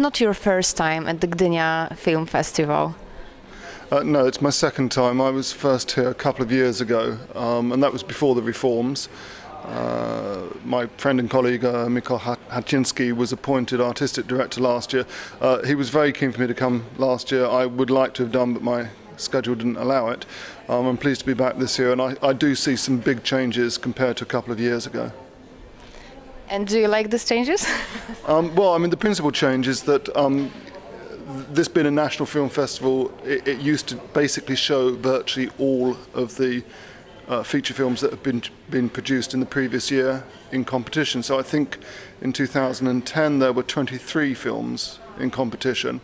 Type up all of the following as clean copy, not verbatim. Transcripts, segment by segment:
not your first time at the Gdynia Film Festival. No, it's my second time. I was first here a couple of years ago, and that was before the reforms. My friend and colleague Michał Haciński was appointed artistic director last year. He was very keen for me to come last year. I would like to have done, but my schedule didn't allow it. I'm pleased to be back this year, and I do see some big changes compared to a couple of years ago. And do you like these changes? Well, I mean, the principal change is that this being a national film festival, it used to basically show virtually all of the feature films that have been produced in the previous year in competition. So I think in 2010 there were 23 films in competition.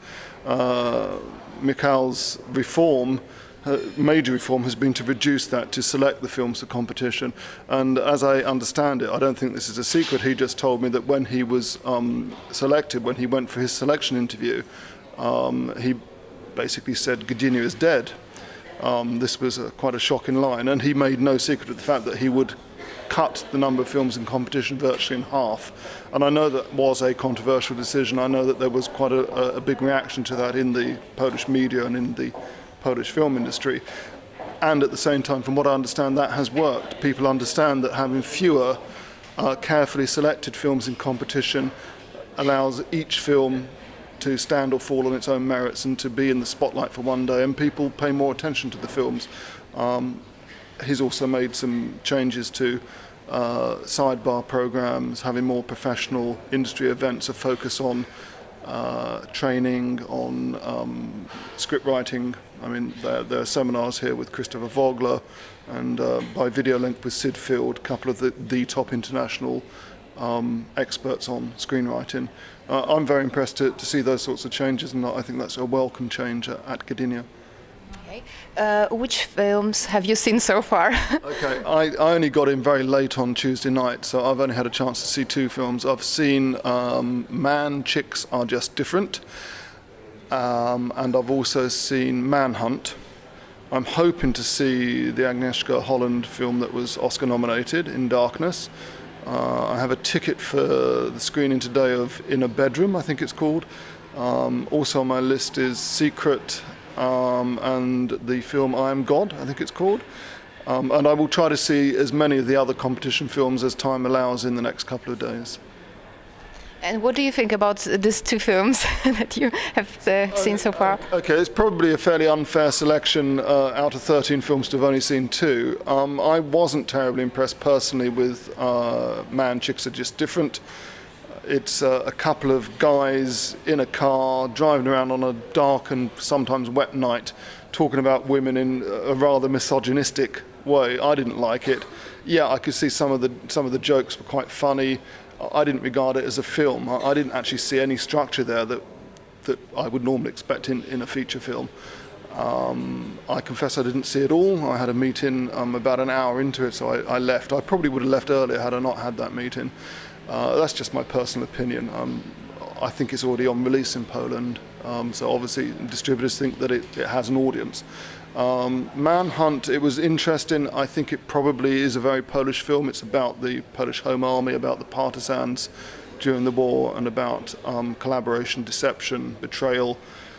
Michał's reform, major reform, has been to reduce that, to select the films for competition. And as I understand it, I don't think this is a secret, he just told me that when he was selected, when he went for his selection interview, he basically said Gdynia is dead. This was quite a shocking line, and he made no secret of the fact that he would cut the number of films in competition virtually in half. And I know that was a controversial decision. I know that there was quite a big reaction to that in the Polish media and in the Polish film industry. And at the same time, from what I understand, that has worked. People understand that having fewer carefully selected films in competition allows each film to stand or fall on its own merits and to be in the spotlight for one day, and people pay more attention to the films. He's also made some changes to sidebar programs, having more professional industry events, a focus on training, on script writing. I mean, there are seminars here with Christopher Vogler and by video link with Sid Field, a couple of the top international experts on screenwriting. I'm very impressed to see those sorts of changes, and I think that's a welcome change at Gdynia. Okay. Which films have you seen so far? Okay, I only got in very late on Tuesday night, so I've only had a chance to see two films. I've seen Man, Chicks Are Just Different, and I've also seen Manhunt. I'm hoping to see the Agnieszka Holland film that was Oscar nominated, In Darkness. I have a ticket for the screening today of In a Bedroom, I think it's called. Also on my list is Secret and the film I Am God, I think it's called. And I will try to see as many of the other competition films as time allows in the next couple of days. And what do you think about these two films that you have seen so far? Okay, it's probably a fairly unfair selection out of 13 films to have only seen two. I wasn't terribly impressed personally with Man, Chicks Are Just Different. It's a couple of guys in a car driving around on a dark and sometimes wet night talking about women in a rather misogynistic way. I didn't like it. Yeah, I could see some of the jokes were quite funny. I didn't regard it as a film. I didn't actually see any structure there that I would normally expect in a feature film. I confess I didn't see it all. I had a meeting about an hour into it, so I left. I probably would have left earlier had I not had that meeting. That's just my personal opinion. I think it's already on release in Poland, so obviously distributors think that it has an audience. Manhunt, it was interesting. I think it probably is a very Polish film. It's about the Polish Home Army, about the partisans during the war, and about collaboration, deception, betrayal,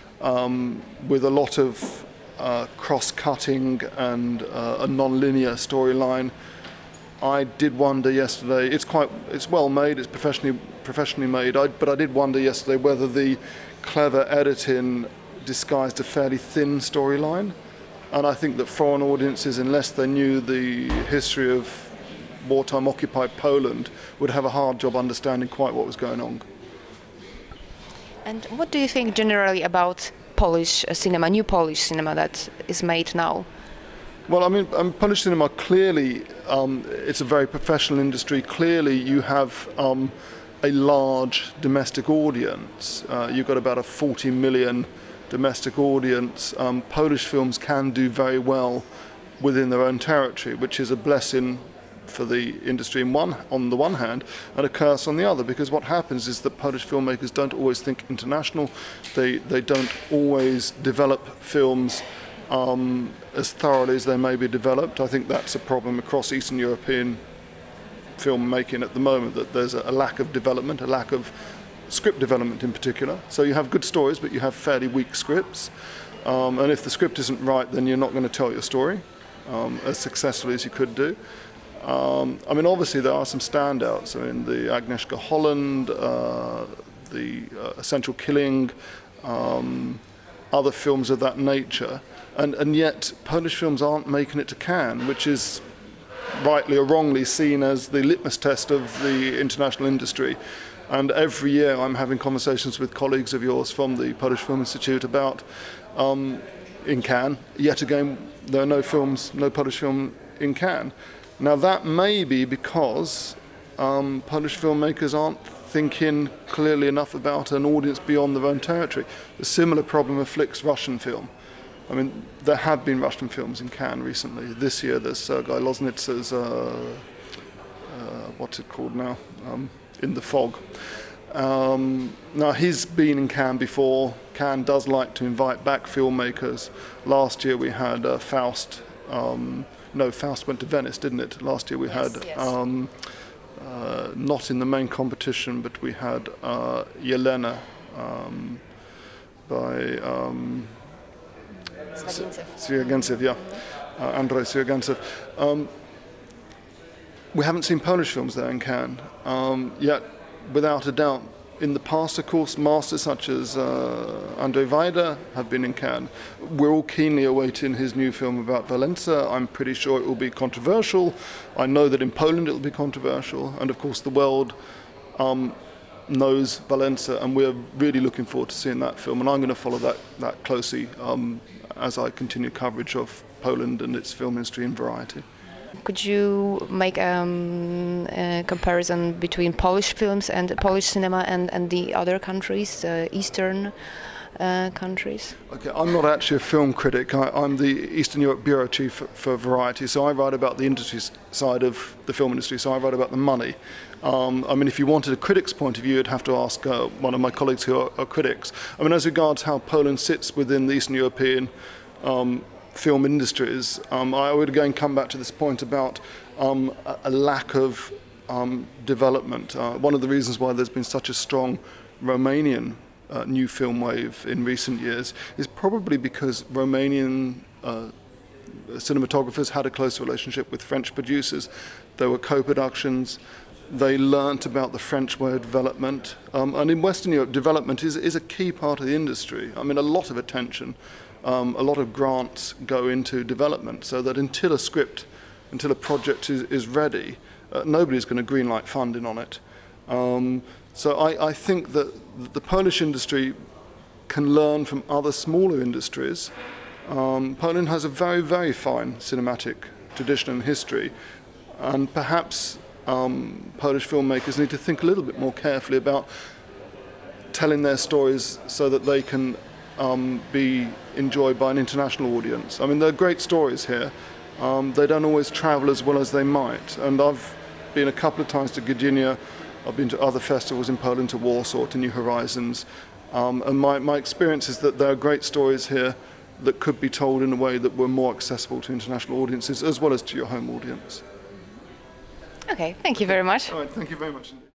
with a lot of cross-cutting and a non-linear storyline. I did wonder yesterday, it's well made, it's professionally made, but I did wonder yesterday whether the clever editing disguised a fairly thin storyline. And I think that foreign audiences, unless they knew the history of wartime occupied Poland, would have a hard job understanding quite what was going on. And what do you think generally about Polish cinema, new Polish cinema that is made now? Well, I mean, Polish cinema, clearly, it's a very professional industry. Clearly, you have a large domestic audience. You've got about a 40 million domestic audience. Polish films can do very well within their own territory, which is a blessing for the industry on the one hand, and a curse on the other, because what happens is that Polish filmmakers don't always think international. They don't always develop films as thoroughly as they may be developed. I think that's a problem across Eastern European filmmaking at the moment, that there's a lack of development, a lack of script development in particular. So you have good stories, but you have fairly weak scripts. And if the script isn't right, then you're not going to tell your story as successfully as you could do. I mean, obviously there are some standouts. I mean, the Agnieszka Holland, the Essential Killing, other films of that nature. And yet Polish films aren't making it to Cannes, which is rightly or wrongly seen as the litmus test of the international industry. And every year I'm having conversations with colleagues of yours from the Polish Film Institute about, in Cannes, yet again, there are no films, no Polish film in Cannes. Now that may be because Polish filmmakers aren't thinking clearly enough about an audience beyond their own territory. A similar problem afflicts Russian film. I mean, there have been Russian films in Cannes recently. This year there's Sergei Loznitsa's, what's it called now? In the Fog. Now he's been in Cannes before. Cannes does like to invite back filmmakers. Last year we had Faust. No, Faust went to Venice, didn't it? Last year we had, not in the main competition, but we had Yelena by Svyagintsev, yeah, Andrei Svyagintsev. We haven't seen Polish films there in Cannes, yet without a doubt. In the past, of course, masters such as Andrzej Wajda have been in Cannes. We're all keenly awaiting his new film about Wałęsa. I'm pretty sure it will be controversial. I know that in Poland it will be controversial. And of course the world knows Wałęsa, and we're really looking forward to seeing that film. And I'm going to follow that closely as I continue coverage of Poland and its film industry in Variety. Could you make a comparison between Polish films and Polish cinema and the other countries, Eastern countries? Okay, I'm not actually a film critic. I'm the Eastern Europe bureau chief for Variety, so I write about the industry side of the film industry, so I write about the money. I mean, if you wanted a critic's point of view, you'd have to ask one of my colleagues who are critics. I mean, as regards how Poland sits within the Eastern European film industries, I would again come back to this point about a lack of development. One of the reasons why there's been such a strong Romanian new film wave in recent years is probably because Romanian cinematographers had a close relationship with French producers. There were co-productions. They learnt about the French way of development. And in Western Europe, development is a key part of the industry. I mean, a lot of attention, a lot of grants go into development, so that until a project is ready, nobody's going to greenlight funding on it. So I think that the Polish industry can learn from other smaller industries. Poland has a very, very fine cinematic tradition and history, and perhaps Polish filmmakers need to think a little bit more carefully about telling their stories so that they can be enjoyed by an international audience. I mean, there are great stories here. They don't always travel as well as they might. And I've been a couple of times to Gdynia. I've been to other festivals in Poland, to Warsaw, to New Horizons. And my experience is that there are great stories here that could be told in a way that were more accessible to international audiences as well as to your home audience. Okay, thank you very much. All right, thank you very much indeed.